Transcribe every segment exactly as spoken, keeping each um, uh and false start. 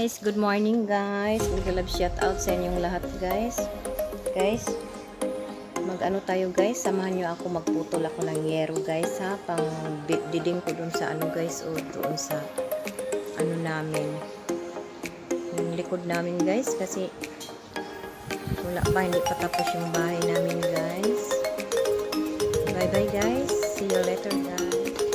guys, good morning guys. Mag-love shout out sa inyong lahat guys. Guys, mag-ano tayo guys, samahan nyo ako, magputol ako ng yero guys ha, pang diding ko dun sa ano guys, o doon sa ano namin, yung likod namin guys, kasi wala pa, hindi pa tapos yung bahay namin guys. Bye bye guys, see you later guys.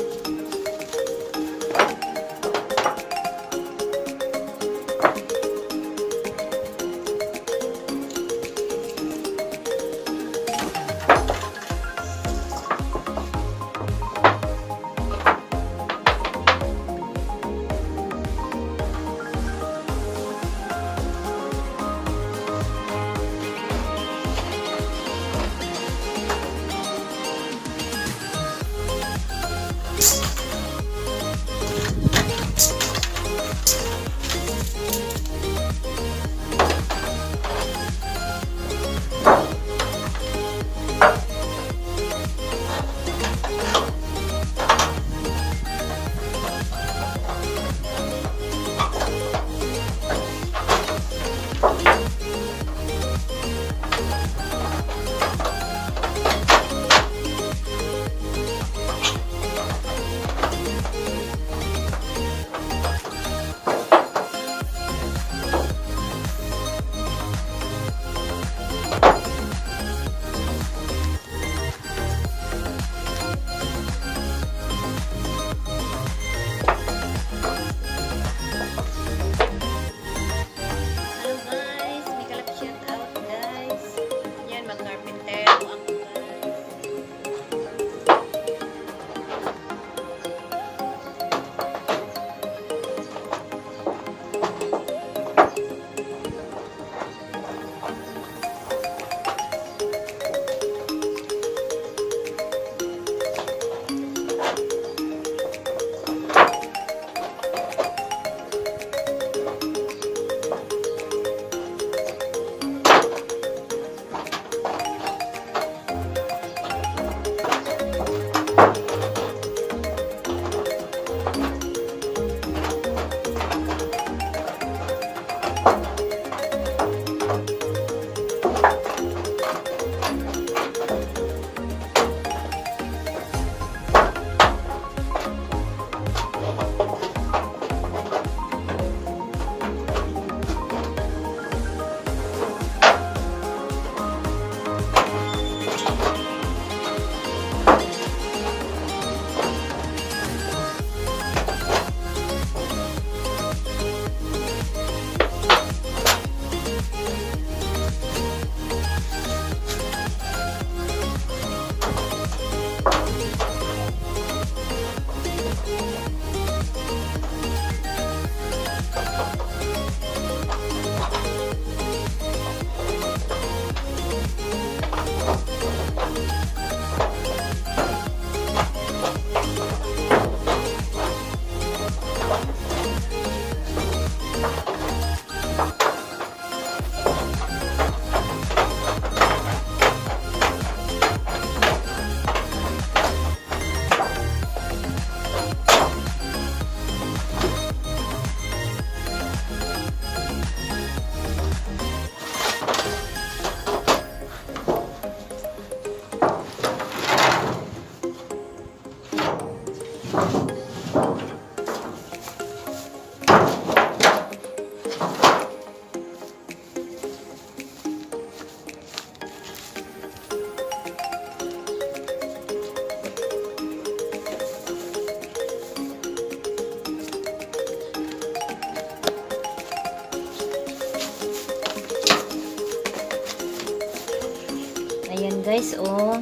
Ayan guys, oh.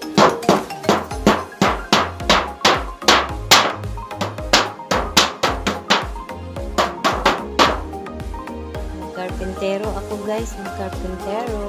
Magkarpintero ako guys, magkarpintero.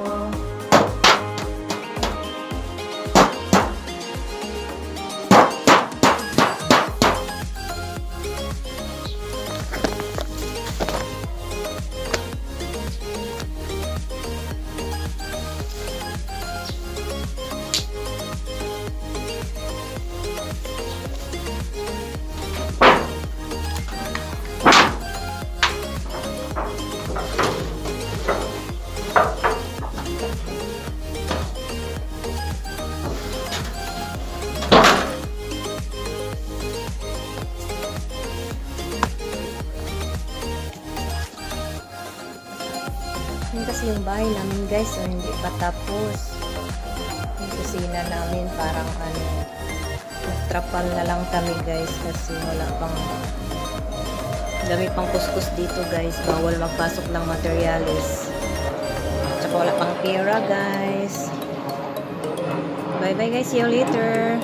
Kasi yung bahay namin guys, so hindi pa tapos. Yung kusina namin parang ano, trapal na lang kami guys kasi wala pang dami pang kuskus dito guys. Bawal magpasok ng materialis. Tsaka wala pang pera guys. Bye bye guys, see you later.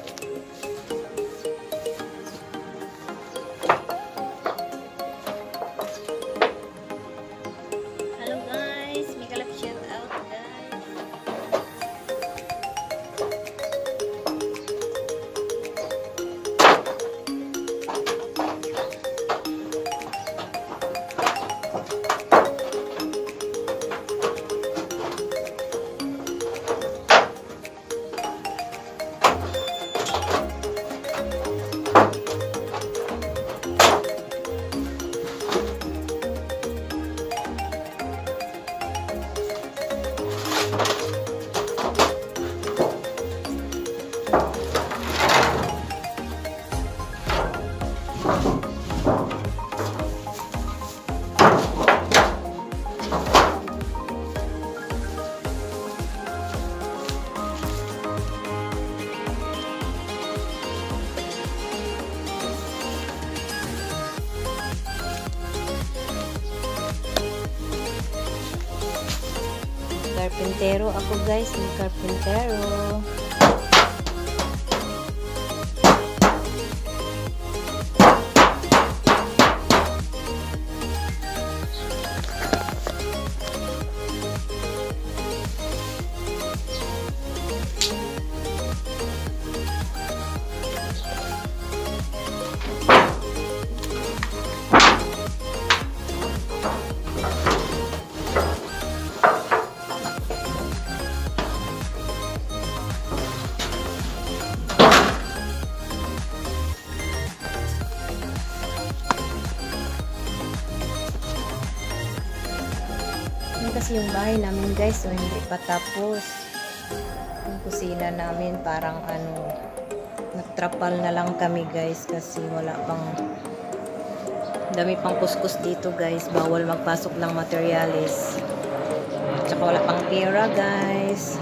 Karpintero ako guys, yung karpintero. Kasi yung bahay namin guys, so hindi pa tapos. Yung kusina namin parang ano, nagtrapal na lang kami guys kasi wala pang dami pang kuskus dito guys. Bawal magpasok ng materialis. Tsaka wala pang pera guys.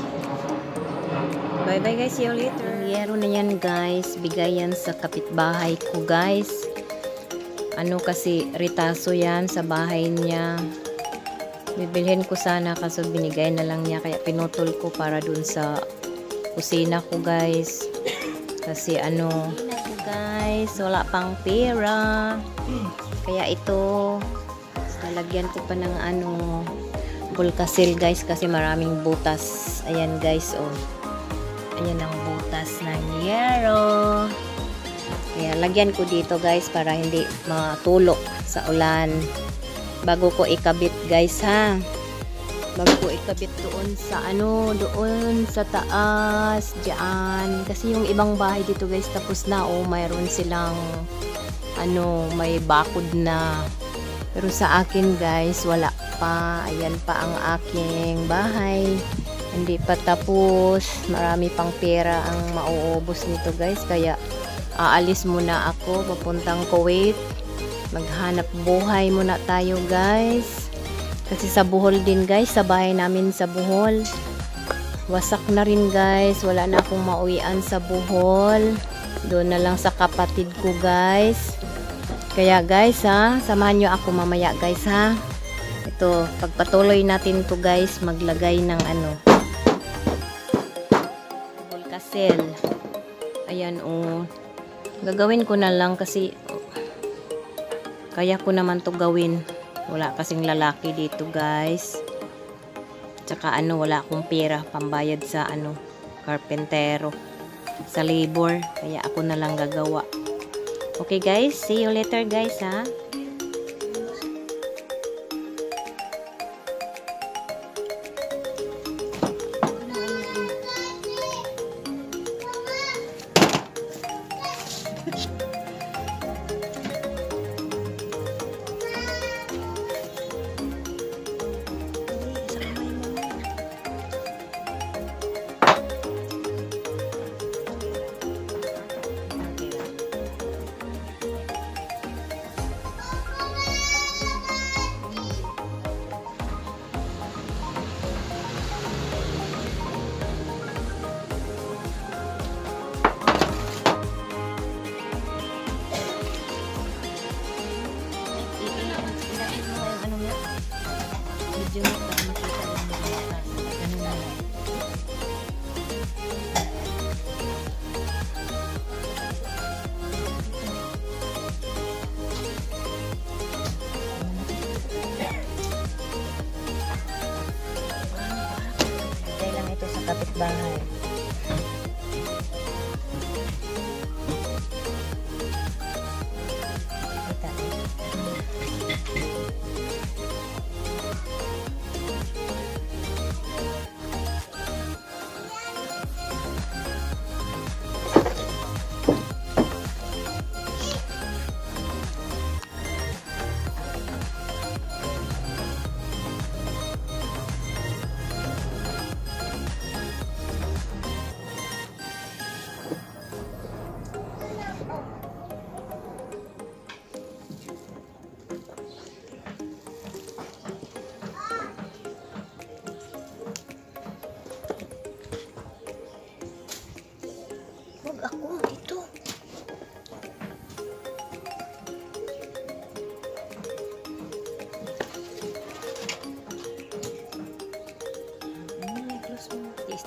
Bye bye guys, see you later. Yung yero na yan guys, bigay yan sa kapitbahay ko guys. Ano kasi ritaso yan sa bahay niya. Bibilhin ko sana kaso binigay na lang niya kaya pinutol ko para dun sa kusina ko guys. Kasi ano, ko guys, wala pang pera. Kaya ito, lalagyan ko pa ng ano, pulkasil guys kasi maraming butas. Ayan guys, oh. Ayan ang butas ng yero. Kaya lagyan ko dito guys para hindi matulok sa ulan. Bago ko ikabit guys ha. Bago ko ikabit doon sa ano, doon sa taas, diyan. Kasi yung ibang bahay dito guys tapos na, oh, mayroon silang ano, may bakod na. Pero sa akin guys, wala pa. Ayan pa ang aking bahay. Hindi pa tapos. Marami pang pera ang mauubos nito guys. Kaya aalis muna ako papuntang Kuwait. Maghanap buhay muna tayo guys. Kasi sa Bohol din guys, sa bahay namin sa Bohol. Wasak na rin guys. Wala na akong mauwian sa Bohol. Doon na lang sa kapatid ko guys. Kaya guys ha, samahan nyo ako mamaya guys ha. Ito, pagpatuloy natin to guys, maglagay ng ano, pulkasil. Ayan oh. Gagawin ko na lang kasi kaya ko naman to gawin. Wala kasing lalaki dito guys. Tsaka ano, wala akong pera pambayad sa ano, karpentero, sa labor. Kaya ako na lang gagawa. Okay guys, see you later guys ha.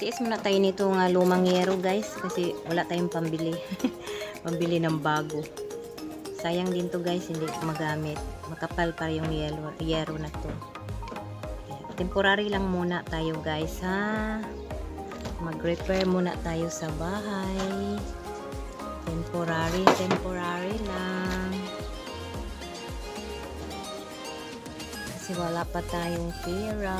Tiis muna tayo nito nga lumang yero guys kasi wala tayong pambili. Pambili ng bago. Sayang din to guys, hindi magamit. Makapal pa yung yero, yero na to. Temporary lang muna tayo guys ha. Mag-repair muna tayo sa bahay. Temporary, temporary lang. Kasi wala pa tayong pera.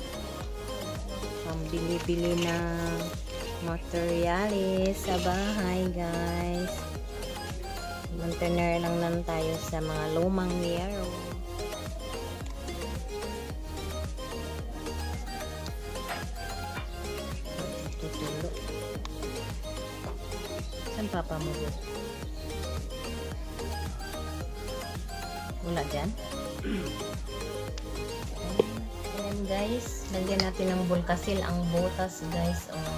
Pambili-bili ng materialis sa bahay guys. Maintenance lang lang tayo sa mga lumang yero. Tutulo. Saan papa mo doon? Wala dyan? Ayan guys, lagyan natin ng bulkasil ang butas guys. Oh.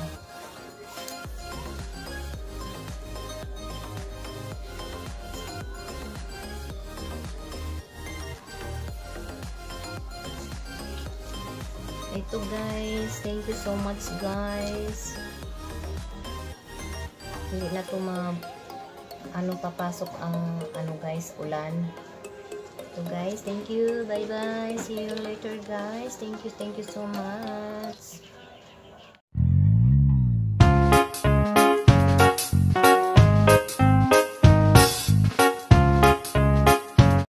Ito guys, thank you so much guys. Hindi na to ma ano papasok ang ano guys, ulan. So guys, thank you. Bye bye. See you later guys. Thank you. Thank you so much.